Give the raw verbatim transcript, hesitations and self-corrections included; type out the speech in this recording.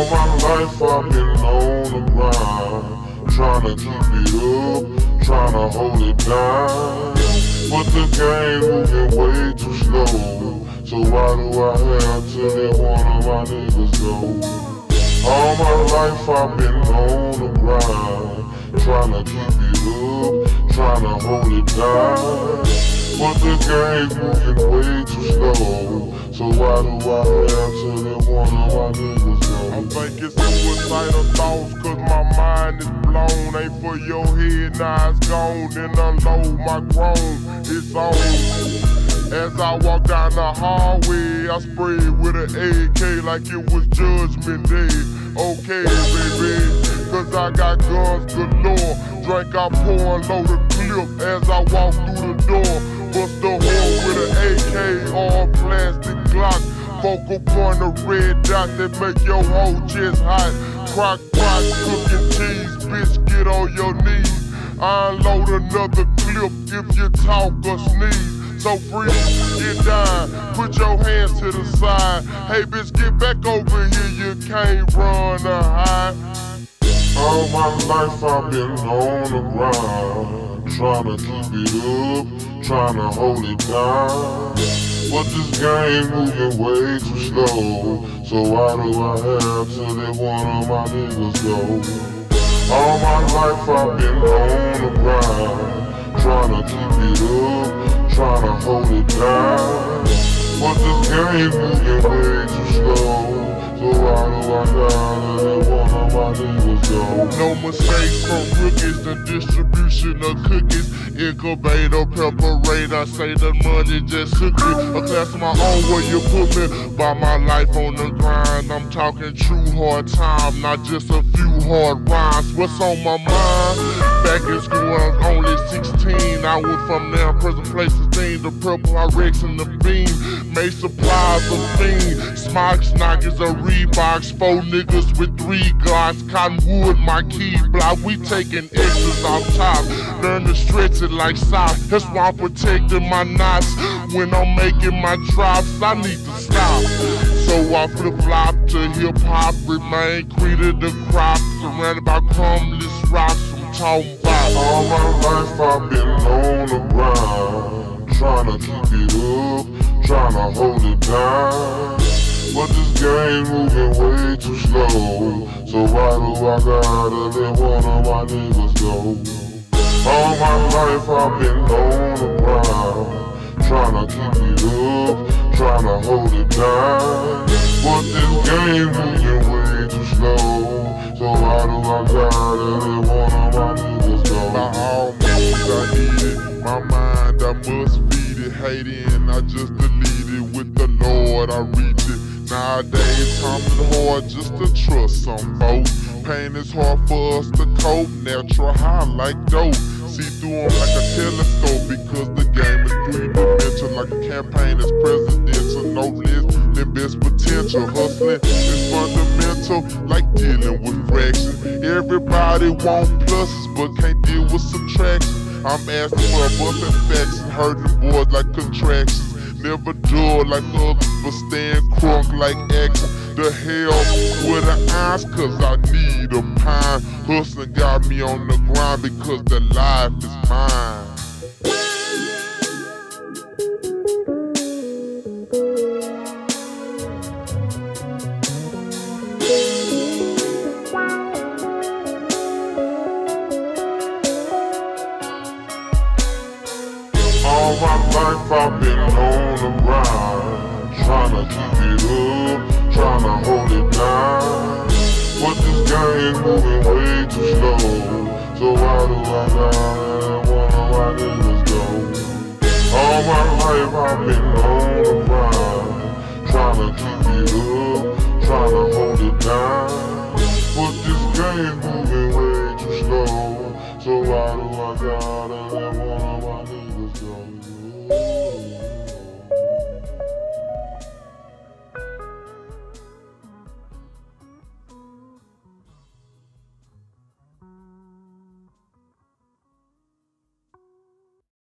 my life I've been on the grind, tryna keep it up, tryna hold it down. But the game moving way too slow, so why do I have to let one of my niggas go? All my life I've been on the grind, tryna keep it up, tryna hold it down. But the game's moving way too slow, so why do I have to let one of my niggas go? I think it's suicidal thoughts, cause my mind is blown. Ain't for your head, now it's gone. In the low, my grown, it's on. As I walk down the hallway, I sprayed with an A K like it was Judgment Day. Okay, baby, cause I got guns galore. Drink I pour and load a clip as I walk through the door. Bust a hole with an A K or a plastic Glock. Focal point a red dot that make your whole chest hot. Crock pot, cooking cheese, bitch get on your knees. I unload another clip if you talk or sneeze. So freeze, get down, put your hands to the side. Hey bitch, get back over here, you can't run or hide. All my life I've been on the grind, tryna keep it up, tryna hold it down. But this game moving way too slow, so why do I have to let one of my niggas go? All my life I've been on the grind, tryna keep it up, tryna hold it down. But this game moving way too slow, so why do I gotta let one of my niggas go? No mistakes from rookies, the distribution of cookies. Incubator, preparate, I say the money just took it. A class of my own where you put me. By my life on the grind, I'm talking true hard time, not just a few hard rhymes. What's on my mind? Back in school I was only sixteen. I went from there prison places, thing the purple I Rex and the beam. Made supplies of fiend. Smocks, knockers, or Reeboks. Four niggas with three guards. Cottonwood, my key block. We taking extras off top. Learn to stretch it like socks. That's why I'm protecting my knots. When I'm making my drops, I need to stop. So I flip-flop to hip-hop. Remain created the crop. Surrounded by crumbling rocks. I'm talking about. All my life I've been on the grind, tryna keep it up, tryna hold it down. But this game moving way too slow, so why do I gotta let one of my niggas go? All my life I've been on the grind, tryna keep it up, tryna hold it down. But this game moving way too slow, so why do I gotta let one of my niggas go? By all means I need it, my mind I must feed it. Hating I just delete it, with the Lord I reach it. Nowadays time is hard just to trust some folks. Pain is hard for us to cope, natural high like dope. See through them like a telescope, because the game is three-dimensional. Like a campaign is presidential, no less than best potential. Hustling is fundamental, like dealing with fractions. Everybody want pluses, but can't deal with subtraction. I'm asking for a bus infection, hurting boys like contractions. Never dull like others, but stand crunk like X. The hell with the eyes, cause I need a pine. Hustling got me on the grind, because the life is mine. All my life I've been on the grind, tryna keep it up, tryna hold it down. But this game moving way too slow, so why do I gotta let one of my niggas go? All my life I've been on the grind, tryna keep it up, tryna hold it down.